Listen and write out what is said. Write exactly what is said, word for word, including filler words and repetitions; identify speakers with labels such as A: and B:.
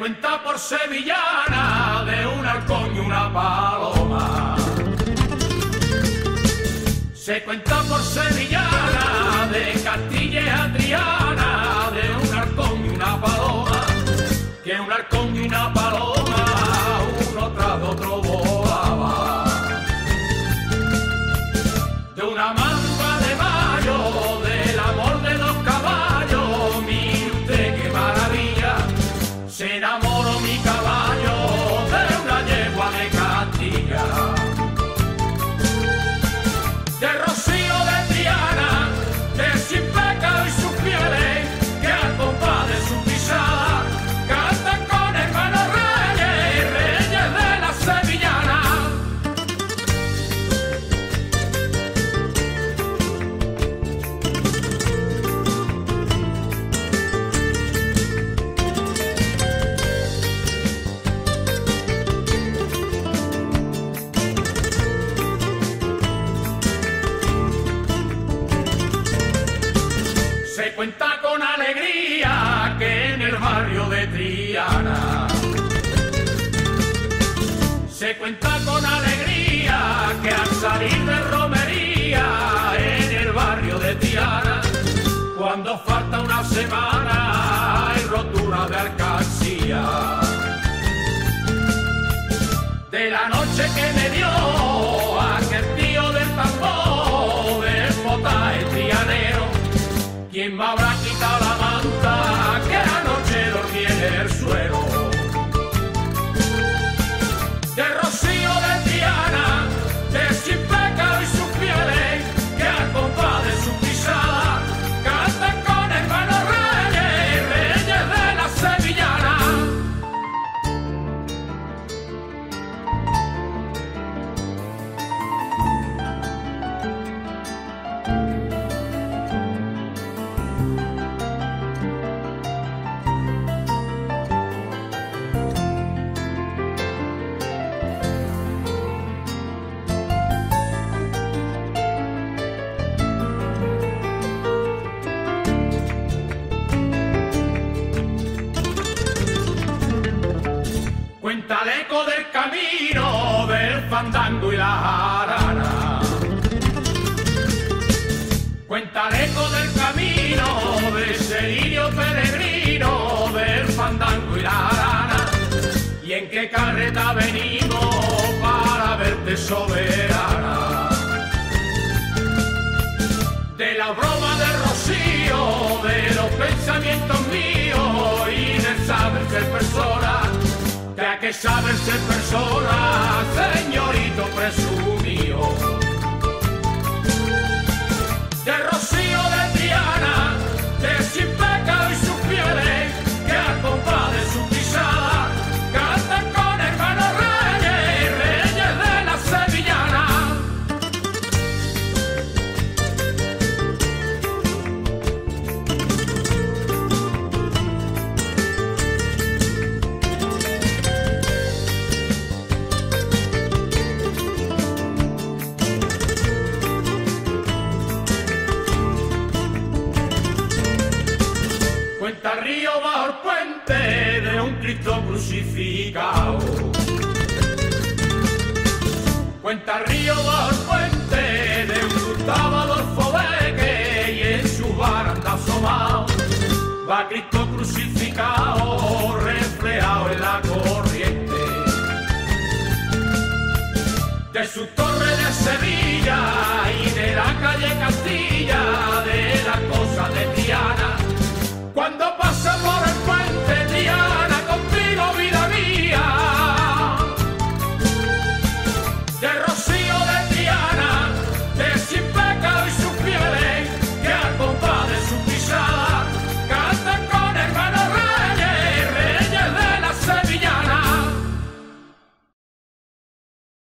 A: cuenta por sevillana de un halcón y una paloma. Se cuenta por sevillana de Castilla y Adriana de un halcón y una paloma, que un halcón y una paloma uno tras otro volaba. De una manga de mayo, del amor de dos caballos, mire usted qué maravilla, se enamoró mi caballo de una yegua de Castilla. De Rocío de Triana, de Sin Pecado y sus pieles, que al compás de su pisada cantan con hermanos reyes, reyes de la sevillana. Se cuenta con alegría que en el barrio de Triana, se cuenta con alegría que al salir de romería en el barrio de Triana, cuando falta una semana hay rotura de alcancía. De la noche que me dio aquel tío del tambor, del potaje trianero, ¿quién me habrá quitado la manta que anoche dormí en el suelo? De Rocío de Triana, de Sin Pecado y sus pieles, que al compás de su pisada cantan con hermanos reyes, reyes de la sevillana. Cuenta el eco del camino, del fandango y la jarana. Cuenta el eco del camino, de ese lirio peregrino, del fandango y la jarana. Y en qué carreta venimos para verte soberana. De la broma de Rocío, de los pensamientos míos y del saber ser persona, ya que saber ser persona, señorito presumido. De Rocío de Triana, de Sin Pecado y sus pieles, que al compás de su pisada cantan con hermanos reyes, reyes de la sevillana. Cuenta el río bajo el puente de un Cristo crucificado. Cuenta el río bajo el puente de un Gustavo Adolfo Beque, y en su baranda asomado va Cristo crucificado, reflejado en la corriente. De su torre de Sevilla y de la calle Castilla